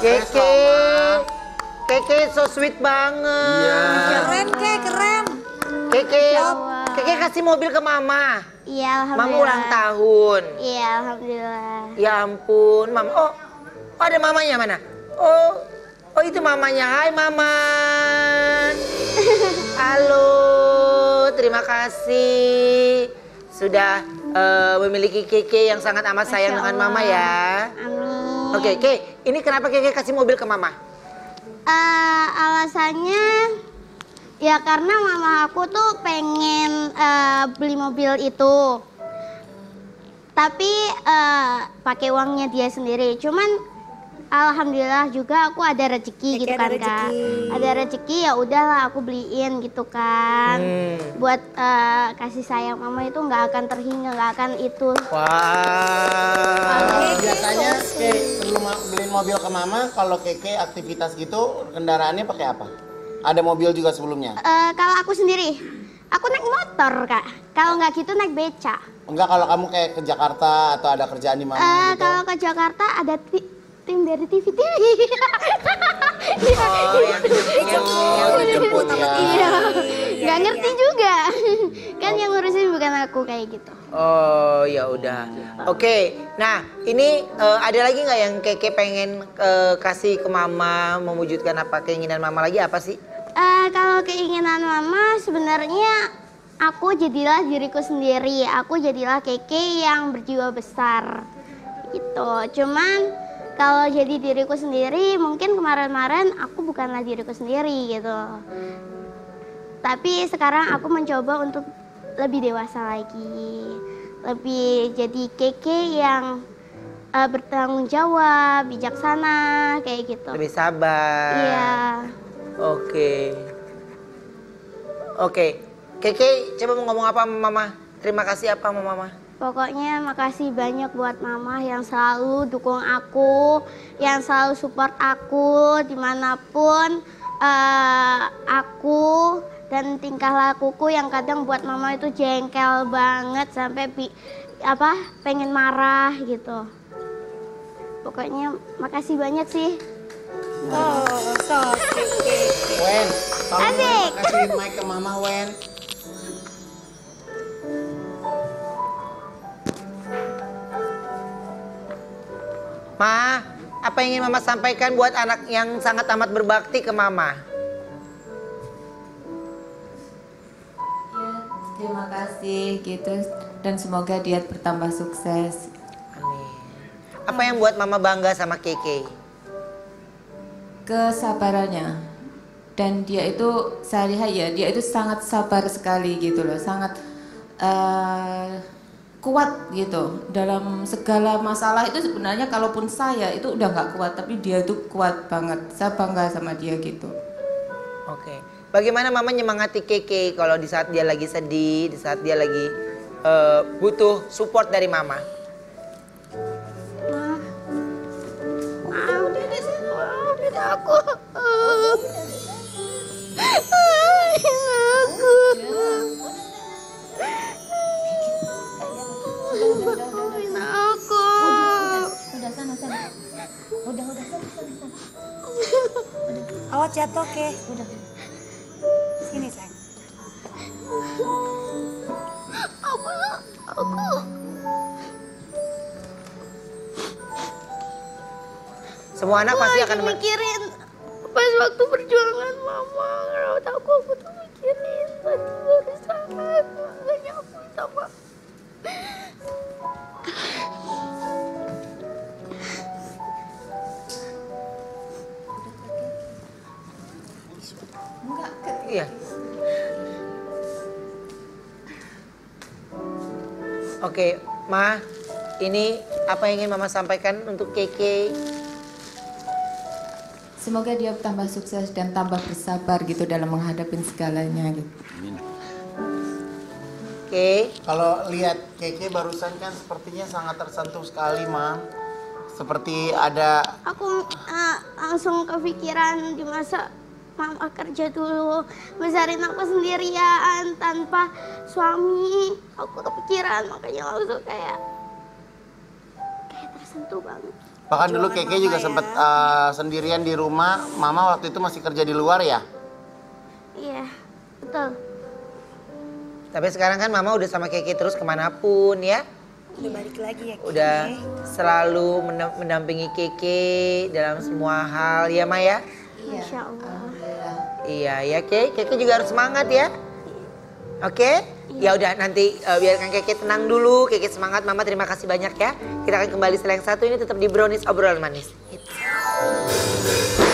Keke. Keke so sweet banget. Iya. Keren, keren. Keke, Keke kasih mobil ke Mama. Iya, alhamdulillah. Mama ulang tahun. Iya, alhamdulillah. Ya ampun, Mama. Oh, ada mamanya mana? Oh itu mamanya. Hai Maman. Halo, terima kasih sudah memiliki Keke yang sangat amat sayang dengan Mama ya. Amin. Oke, Keke, ini kenapa Keke kasih mobil ke Mama? Alasannya ya karena mama aku tuh pengen beli mobil itu. Tapi pakai uangnya dia sendiri. Cuman alhamdulillah juga aku ada rezeki gitu kan, Kak. Ada rezeki ya udahlah aku beliin gitu kan. Buat kasih sayang mama itu nggak akan terhingga, nggak akan itu. Wah. Biasanya sebelum beliin mobil ke Mama, kalau Keke aktivitas gitu kendaraannya pakai apa? Ada mobil juga sebelumnya? Kalau aku sendiri, aku naik motor, Kak. Kalau nggak gitu naik beca. Enggak, kalau kamu kayak ke Jakarta atau ada kerjaan di mana gitu? Kalau ke Jakarta ada tim dari TV. Jemput ya. Iya, nggak ngerti juga. Kan yang ngurusin bukan aku kayak gitu. Oh ya udah. Oke, nah ini ada lagi nggak yang Keke pengen kasih ke Mama, mewujudkan apa keinginan Mama lagi apa sih? Kalau keinginan mama sebenarnya aku jadilah diriku sendiri. Aku jadilah Keke yang berjiwa besar gitu. Cuman kalau jadi diriku sendiri mungkin kemarin-kemarin aku bukanlah diriku sendiri gitu. Tapi sekarang aku mencoba untuk lebih dewasa lagi. Lebih jadi Keke yang bertanggung jawab, bijaksana kayak gitu. Lebih sabar. Iya. Oke, Keke coba mau ngomong apa sama Mama? Terima kasih apa sama Mama? Pokoknya makasih banyak buat Mama yang selalu dukung aku, yang selalu support aku dimanapun aku dan tingkah lakuku yang kadang buat Mama itu jengkel banget sampai pengen marah gitu. Pokoknya makasih banyak sih. Wen, tolong Asik. kasih mic ke Mama, Wen. Ma, apa yang ingin Mama sampaikan buat anak yang sangat amat berbakti ke Mama? Ya, terima kasih gitu dan semoga dia bertambah sukses. Amin. Apa yang buat Mama bangga sama Keke? Kesabarannya. Dan dia itu saya lihat ya, dia itu sangat sabar sekali gitu loh, sangat kuat gitu dalam segala masalah. Itu sebenarnya kalaupun saya itu udah nggak kuat, tapi dia itu kuat banget. Saya bangga sama dia gitu. Oke. Bagaimana Mama nyemangati Keke kalau di saat dia lagi sedih, di saat dia lagi butuh support dari Mama? Udah deh, udah aku. Awas jatuh, Ke. Sini, sayang. Semua anak pasti akan mikirin pas waktu perjuangan mama. Rawat aku tuh mikirin tadi barusan. Makanya aku minta maaf. Iya. Oke, Ma, ini apa yang ingin Mama sampaikan untuk Keke? Semoga dia tambah sukses dan tambah bersabar gitu dalam menghadapi segalanya gitu. Oke. Kalau lihat Keke barusan kan sepertinya sangat tersentuh sekali, Ma. Seperti ada... Aku langsung kepikiran di masa mama kerja dulu, besarin aku sendirian tanpa suami. Aku kepikiran, makanya langsung kayak tersentuh banget. Bahkan dulu Keke juga sempat sendirian di rumah. Mama waktu itu masih kerja di luar ya? Iya, betul. Tapi sekarang kan Mama udah sama Keke terus kemanapun ya. Udah balik lagi ya Keke. Udah selalu mendampingi Keke dalam semua hal ya Maya. Masya Allah. Iya ya Keke juga harus semangat ya. Oke? Ya udah nanti biarkan Keke tenang dulu, Keke semangat. Mama terima kasih banyak ya. Kita akan kembali setelah yang satu ini tetap di Brownies obrolan manis. Gitu.